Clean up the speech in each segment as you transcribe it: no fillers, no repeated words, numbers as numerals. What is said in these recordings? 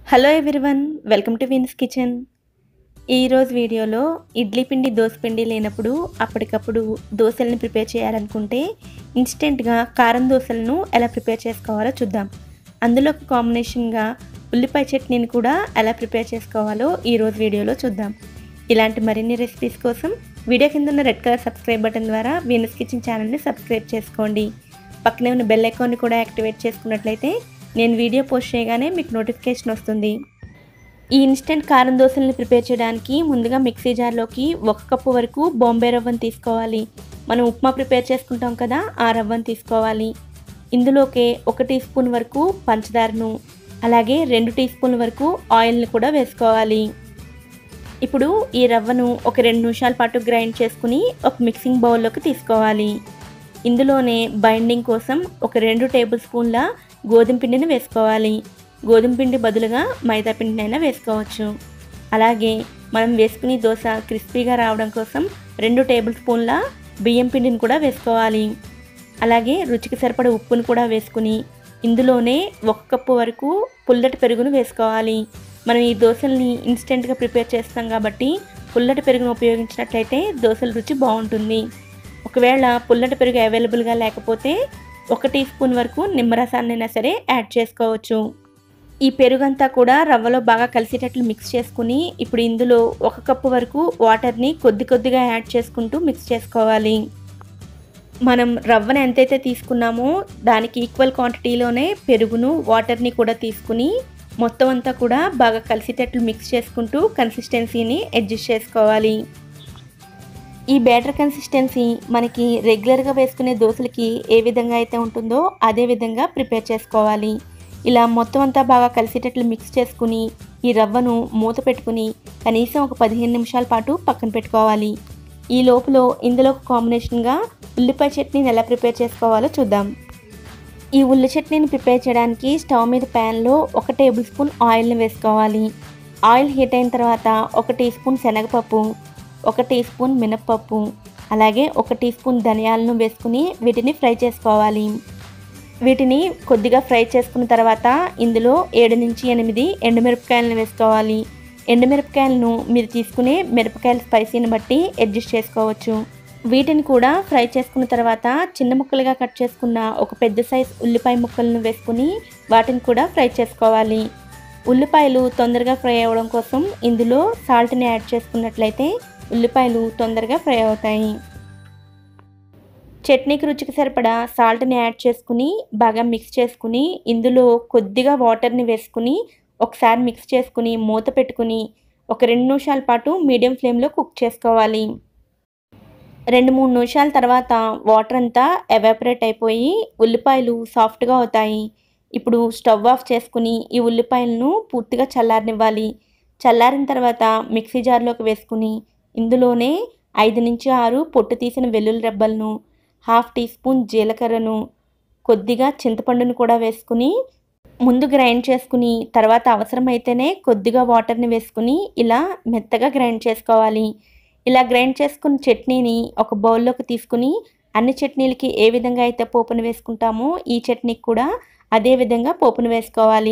Hello everyone, welcome to Vin's Kitchen. ఈరోజు వీడియోలో ఇడ్లీ పిండి దోశ పిండి లేనప్పుడు అప్పటికప్పుడు దోశలను ప్రిపేర్ చేయాలనుకుంటే ఇన్స్టెంట్గా కారం దోశలను ఎలా ప్రిపేర్ చేసుకోవాలో చూద్దాం. అందులో ఒక కాంబినేషన్గా ఉల్లిపాయ చట్నీని కూడా ఎలా ప్రిపేర్ చేసుకోవాలో ఈరోజు వీడియోలో చూద్దాం. ఇలాంటి మరిన్ని రెసిపీస్ కోసం వీడియో కింద ఉన్న రెడ్ కలర్ సబ్స్క్రైబ్ బటన్ ద్వారా విన్స్ కిచెన్ ఛానల్ని సబ్స్క్రైబ్ చేసుకోండి. పక్కనే ఉన్న బెల్ ఐకాన్ని కూడా యాక్టివేట్ చేసుకున్నట్లయితే నేను వీడియో పోస్ట్ చేయగానే మీకు నోటిఫికేషన్ వస్తుంది. ఈ ఇన్స్టెంట్ కారం దోశల్ని ప్రిపేర్ చేయడానికి ముందుగా మిక్సీ జార్లోకి 1 కప్పు వరకు బాంబే రవ్వను తీసుకోవాలి. మనం ఉప్మా ప్రిపేర్ చేసుకుంటాం కదా, ఆ రవ్వను తీసుకోవాలి. ఇందులోకి 1 టీ స్పూన్ వరకు పంచదారను, అలాగే 2 టీ స్పూన్ల వరకు ఆయిల్ని కూడా వేసుకోవాలి. ఇప్పుడు ఈ రవ్వను ఒక 2 నిమిషాల పాటు గ్రైండ్ చేసుకుని ఒక మిక్సింగ్ బౌల్లోకి తీసుకోవాలి. ఇందులోనే బైండింగ్ కోసం ఒక 2 టేబుల్ స్పూన్ల గోధుమ పిండిని వేసుకోవాలి. గోధుమ పిండి బదులుగా మైదా పిండినైనా వేసుకోవచ్చు. అలాగే మనం వేసుకుని దోశ క్రిస్పీగా రావడం కోసం 2 టేబుల్ స్పూన్ల బియ్యం పిండిని కూడా వేసుకోవాలి. అలాగే రుచికి సరిపడ ఉప్పును కూడా వేసుకుని ఇందులోనే 1 కప్పు వరకు పుల్లటి పెరుగును వేసుకోవాలి. మనం ఈ దోశల్ని ఇన్స్టెంట్గా ప్రిపేర్ చేస్తాం కాబట్టి పుల్లటి పెరుగును ఉపయోగించినట్లయితే దోశల రుచి బాగుంటుంది. ఒకవేళ పుల్లటి పెరుగు అవైలబుల్గా లేకపోతే 1 టీ స్పూన్ వరకు నిమ్మరసాన్నైనా సరే యాడ్ చేసుకోవచ్చు. ఈ పెరుగంతా కూడా రవ్వలో బాగా కలిసేటట్లు మిక్స్ చేసుకుని ఇప్పుడు ఇందులో 1 కప్పు వరకు వాటర్ని కొద్దిగా యాడ్ చేసుకుంటూ మిక్స్ చేసుకోవాలి. మనం రవ్వను ఎంతైతే తీసుకున్నామో దానికి ఈక్వల్ క్వాంటిటీలోనే పెరుగును వాటర్ని కూడా తీసుకుని మొత్తం అంతా కూడా బాగా కలిసేటట్లు మిక్స్ చేసుకుంటూ కన్సిస్టెన్సీని అడ్జస్ట్ చేసుకోవాలి. ఈ బ్యాటర్ కన్సిస్టెన్సీ మనకి రెగ్యులర్గా వేసుకునే దోశలకి ఏ విధంగా అయితే ఉంటుందో అదే విధంగా ప్రిపేర్ చేసుకోవాలి. ఇలా మొత్తం అంతా బాగా కలిసేటట్లు మిక్స్ చేసుకుని ఈ రవ్వను మూత పెట్టుకుని కనీసం ఒక 15 నిమిషాల పాటు పక్కన పెట్టుకోవాలి. ఈ లోపల ఇందులో ఒక కాంబినేషన్గా ఉల్లిపాయ చట్నీని ఎలా ప్రిపేర్ చేసుకోవాలో చూద్దాం. ఈ ఉల్లి చట్నీని ప్రిపేర్ చేయడానికి స్టవ్ మీద ప్యాన్లో 1 టేబుల్ స్పూన్ ఆయిల్ని వేసుకోవాలి. ఆయిల్ హీట్ అయిన తర్వాత 1 టీ స్పూన్ శనగపప్పు, 1 టీ స్పూన్ మినప్పప్పు, అలాగే 1 టీ స్పూన్ ధనియాలను వేసుకుని వీటిని ఫ్రై చేసుకోవాలి. వీటిని కొద్దిగా ఫ్రై చేసుకున్న తర్వాత ఇందులో 7 నుంచి 8 ఎండుమిరపకాయలను వేసుకోవాలి. ఎండుమిరపకాయలను మీరు తీసుకునే మిరపకాయల స్పైసీని బట్టి అడ్జస్ట్ చేసుకోవచ్చు. వీటిని కూడా ఫ్రై చేసుకున్న తర్వాత చిన్న ముక్కలుగా కట్ చేసుకున్న ఒక పెద్ద సైజ్ ఉల్లిపాయ ముక్కలను వేసుకుని వాటిని కూడా ఫ్రై చేసుకోవాలి. ఉల్లిపాయలు తొందరగా ఫ్రై అవ్వడం కోసం ఇందులో సాల్ట్ని యాడ్ చేసుకున్నట్లయితే ఉల్లిపాయలు తొందరగా ఫ్రై అవుతాయి. చట్నీకి రుచికి సరిపడా సాల్ట్ని యాడ్ చేసుకుని బాగా మిక్స్ చేసుకుని ఇందులో కొద్దిగా వాటర్ని వేసుకుని ఒకసారి మిక్స్ చేసుకుని మూత పెట్టుకుని ఒక 2 నిమిషాల పాటు మీడియం ఫ్లేమ్లో కుక్ చేసుకోవాలి. 2-3 నిమిషాల తర్వాత వాటర్ అంతా ఎవాపరేట్ అయిపోయి ఉల్లిపాయలు సాఫ్ట్గా అవుతాయి. ఇప్పుడు స్టవ్ ఆఫ్ చేసుకుని ఈ ఉల్లిపాయలను పూర్తిగా చల్లారనివ్వాలి. చల్లారిన తర్వాత మిక్సీ జార్లోకి వేసుకుని ఇందులోనే 5 నుంచి 6 పొట్టు తీసిన వెల్లుల్లి రెబ్బలను, 1/2 టీ స్పూన్ జీలకర్రను, కొద్దిగా చింతపండును కూడా వేసుకుని ముందు గ్రైండ్ చేసుకుని తర్వాత అవసరమైతేనే కొద్దిగా వాటర్ని వేసుకుని ఇలా మెత్తగా గ్రైండ్ చేసుకోవాలి. ఇలా గ్రైండ్ చేసుకున్న చట్నీని ఒక బౌల్లోకి తీసుకుని అన్ని చట్నీలకి ఏ విధంగా అయితే పోపును వేసుకుంటామో ఈ చట్నీకి కూడా అదే విధంగా పోపును వేసుకోవాలి.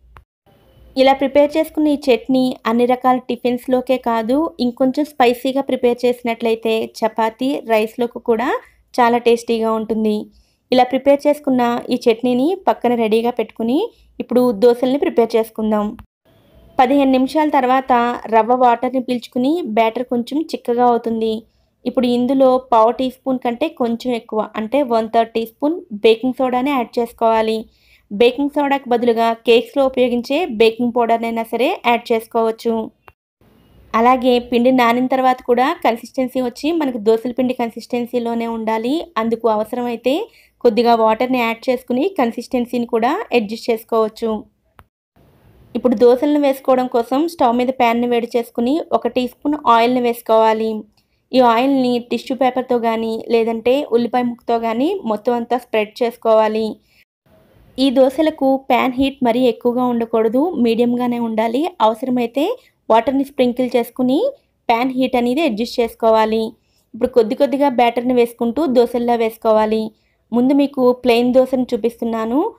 ఇలా ప్రిపేర్ చేసుకున్న ఈ చట్నీ అన్ని రకాల టిఫిన్స్లోకే కాదు ఇంకొంచెం స్పైసీగా ప్రిపేర్ చేసినట్లయితే చపాతీ, రైస్లోకి కూడా చాలా టేస్టీగా ఉంటుంది. ఇలా ప్రిపేర్ చేసుకున్న ఈ చట్నీని పక్కన రెడీగా పెట్టుకుని ఇప్పుడు దోశల్ని ప్రిపేర్ చేసుకుందాం. 15 నిమిషాల తర్వాత రవ్వ వాటర్ని పీల్చుకుని బ్యాటర్ కొంచెం చిక్కగా అవుతుంది. ఇప్పుడు ఇందులో 1/2 టీ స్పూన్ కంటే కొంచెం ఎక్కువ అంటే 1/3 టీ స్పూన్ బేకింగ్ సోడాని యాడ్ చేసుకోవాలి. బేకింగ్ సోడాకి బదులుగా కేక్స్లో ఉపయోగించే బేకింగ్ పౌడర్నైనా సరే యాడ్ చేసుకోవచ్చు. అలాగే పిండి నానిన తర్వాత కూడా కన్సిస్టెన్సీ వచ్చి మనకు దోశల పిండి కన్సిస్టెన్సీలోనే ఉండాలి. అందుకు అవసరమైతే కొద్దిగా వాటర్ని యాడ్ చేసుకుని కన్సిస్టెన్సీని కూడా అడ్జస్ట్ చేసుకోవచ్చు. ఇప్పుడు దోశలను వేసుకోవడం కోసం స్టవ్ మీద ప్యాన్ని వేడి చేసుకుని 1 టీ స్పూన్ ఆయిల్ని వేసుకోవాలి. ఈ ఆయిల్ని టిష్యూ పేపర్తో కానీ లేదంటే ఉల్లిపాయ ముక్కతో కానీ మొత్తం అంతా స్ప్రెడ్ చేసుకోవాలి. ఈ దోశలకు ప్యాన్ హీట్ మరీ ఎక్కువగా ఉండకూడదు, మీడియంగానే ఉండాలి. అవసరమైతే వాటర్ని స్ప్రింకిల్ చేసుకుని ప్యాన్ హీట్ అనేది అడ్జస్ట్ చేసుకోవాలి. ఇప్పుడు కొద్దిగా బ్యాటర్ని వేసుకుంటూ దోశల్లో వేసుకోవాలి. ముందు మీకు ప్లెయిన్ దోశను చూపిస్తున్నాను.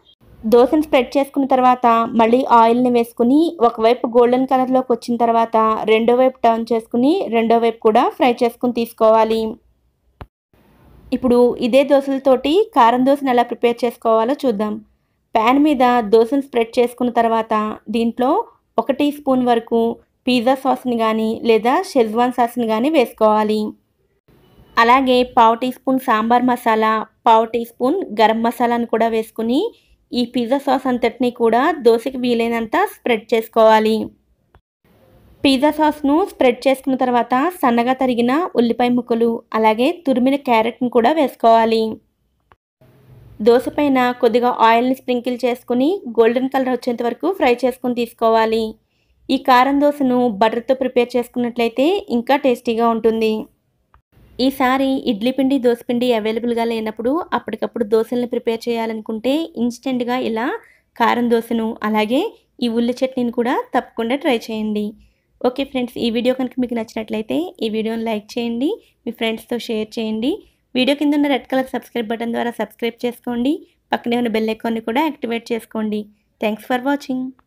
దోసని స్ప్రెడ్ చేసుకున్న తర్వాత మళ్ళీ ఆయిల్‌ని వేసుకొని ఒకవైపు గోల్డెన్ కలర్‌లోకి వచ్చిన తర్వాత రెండో వైపు టర్న్ చేసుకొని రెండో వైపు కూడా ఫ్రై చేసుకొని తీసుకోవాలి. ఇప్పుడు ఇదే దోసలతోటి కారం దోసని ఎలా ప్రిపేర్ చేసుకోవాలో చూద్దాం. ప్యాన్ మీద దోసని స్ప్రెడ్ చేసుకున్న తర్వాత దీంట్లో 1 టీ స్పూన్ వరకు పిజ్జా సాస్‌ని గానీ లేదా షెజ్వాన్ సాస్‌ని గానీ వేసుకోవాలి. అలాగే పావు టీ స్పూన్ సాంబార్ మసాలా, పావు టీ స్పూన్ గరం మసాలాను కూడా వేసుకొని ఈ పిజ్జా సాస్ అంతటిని కూడా దోసకి వీలైనంత స్ప్రెడ్ చేసుకోవాలి. పిజ్జా సాస్‌ను స్ప్రెడ్ చేసుకున్న తర్వాత సన్నగా తరిగిన ఉల్లిపాయ ముక్కలు, అలాగే తురిమిన క్యారెట్‌ని కూడా వేసుకోవాలి. దోస పైన కొద్దిగా ఆయిల్‌ని స్ప్రింకిల్ చేసుకొని గోల్డెన్ కలర్ వచ్చేంత వరకు ఫ్రై చేసుకొని తీసుకోవాలి. ఈ కారం దోసను బటర్‌తో ప్రిపేర్ చేసుకున్నట్లయితే ఇంకా టేస్టీగా ఉంటుంది. ఈసారి ఇడ్లీ పిండి, దోస పిండి అవైలబుల్‌గా లేనప్పుడు అప్పటికప్పుడు దోసల్ని ప్రిపేర్ చేయాలనుకుంటే ఇన్‌స్టెంట్‌గా ఇలా కారం దోసను, అలాగే ఈ ఉల్లి చట్నీని కూడా తప్పకుండా ట్రై చేయండి. ఓకే ఫ్రెండ్స్, ఈ వీడియో కనుక మీకు నచ్చినట్లయితే ఈ వీడియోని లైక్ చేయండి, మీ ఫ్రెండ్స్‌తో షేర్ చేయండి. వీడియో కింద ఉన్న రెడ్ కలర్ సబ్స్క్రైబ్ బటన్ ద్వారా సబ్స్క్రైబ్ చేసుకోండి. పక్కనే ఉన్న బెల్ ఐకాన్‌ని కూడా యాక్టివేట్ చేసుకోండి. Thanks for watching.